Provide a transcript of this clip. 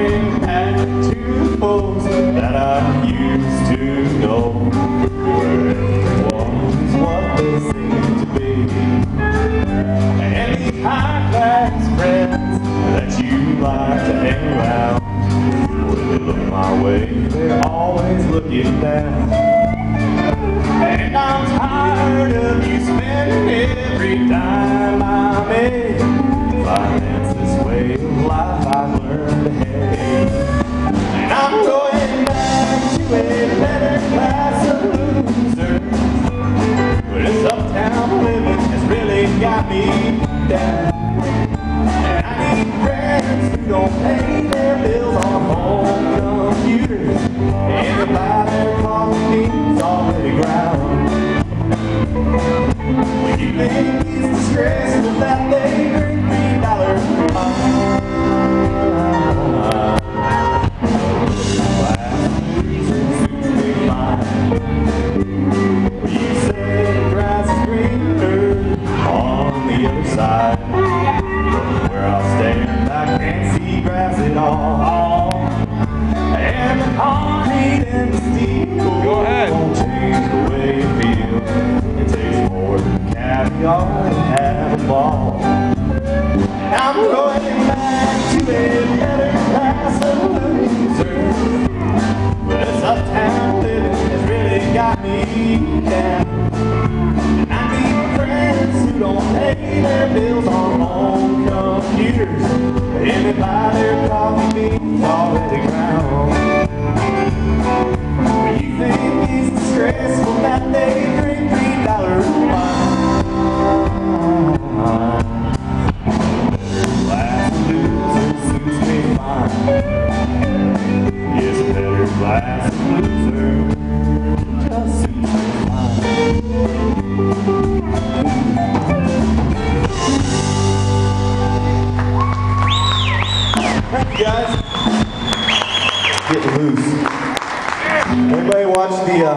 going back to the folks that I used to know, where everyone's what they seem to be. And these high-class friends that you like to hang around, when they look my way, they're always looking down. And I'm tired of you spending every dime I make. Finance this way of life I've learned to hate. And I'm going back to a better class of loser, but this uptown living has really got me down. And I need friends who don't pay their bills on home computers, and they buy their coffee beans already ground. When you think it's disgraceful that they drink $3 wine, you say the grass is greener on the other side. Where I'll stand, I can't see grass at all. And the concrete and the steel won't change the way you feel. It takes more than caviar to have a ball. I'm going back to a better class of loser, but this uptown living has really got me down. And I need friends who don't pay their bills on home computers, and they buy their coffee beans already ground. When you think it's disgraceful that they drink $3 wine, class loser suits me fine. Yes, a better class loser just suits me fine. Thank you guys. Get loose. Anybody watch the